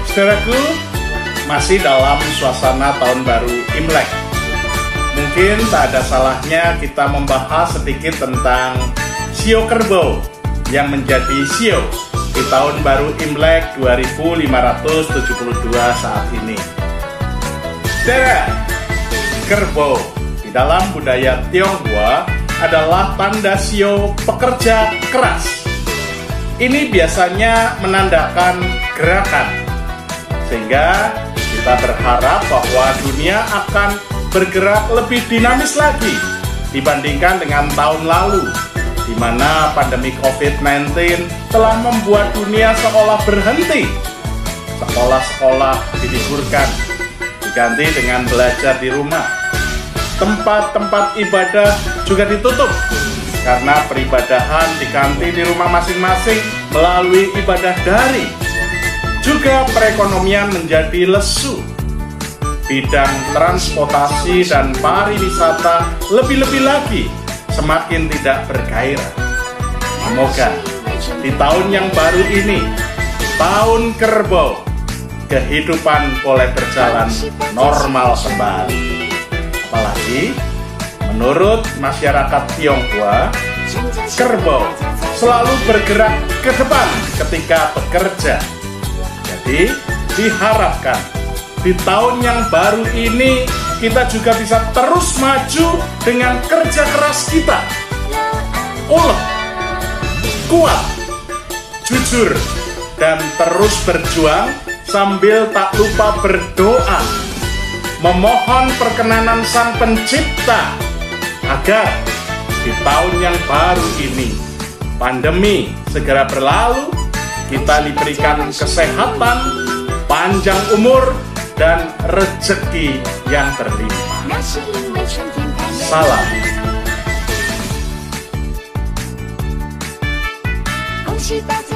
Saudaraku, masih dalam suasana tahun baru Imlek. Mungkin tak ada salahnya kita membahas sedikit tentang sio kerbau yang menjadi sio di tahun baru Imlek 2572 saat ini. Saudara, kerbau di dalam budaya Tionghoa adalah tanda sio pekerja keras. Ini biasanya menandakan gerakan, sehingga kita berharap bahwa dunia akan bergerak lebih dinamis lagi dibandingkan dengan tahun lalu, di mana pandemi COVID-19 telah membuat dunia seolah berhenti. Sekolah-sekolah diliburkan, diganti dengan belajar di rumah. Tempat-tempat ibadah juga ditutup karena peribadahan diganti di rumah masing-masing melalui ibadah daring. Juga perekonomian menjadi lesu. Bidang transportasi dan pariwisata lebih-lebih lagi semakin tidak bergairah. Semoga di tahun yang baru ini, tahun kerbau, kehidupan boleh berjalan normal kembali. Apalagi menurut masyarakat Tionghoa, kerbau selalu bergerak ke depan ketika bekerja. Jadi diharapkan di tahun yang baru ini kita juga bisa terus maju dengan kerja keras kita. Ulet, kuat, jujur, dan terus berjuang sambil tak lupa berdoa, memohon perkenanan Sang Pencipta agar di tahun yang baru ini pandemi segera berlalu, kita diberikan kesehatan, panjang umur, dan rezeki yang berlimpah. Salam. 恭喜大家！